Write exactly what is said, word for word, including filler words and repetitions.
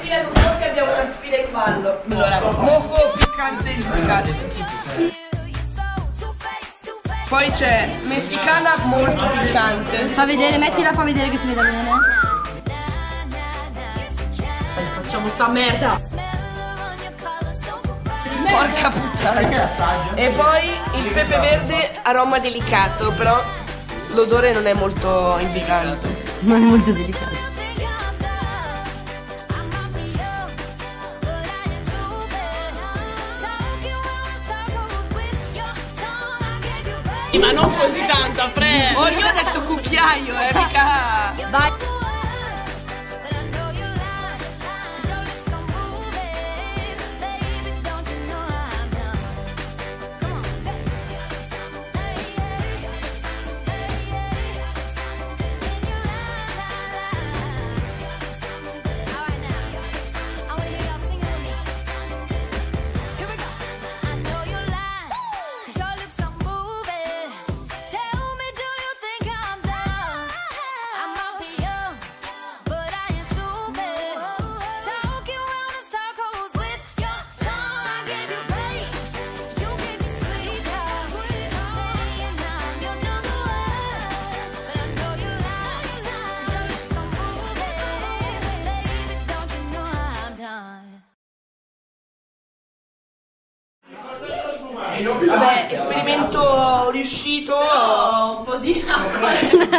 sfida con voi che abbiamo una sfida in ballo. Allora, moco piccante di sti cazzi. Poi c'è messicana molto piccante. Fa vedere, mettila, fa vedere che si veda bene. Facciamo sta merda. Porca puttana. E poi il pepe verde aroma delicato, però l'odore non è molto invitante. Non è molto delicato. Ma non così tanta, pre. Oh, io ho detto cucchiaio, eh, mica. Vai. Vabbè, esperimento riuscito. Oh, un po' di acqua.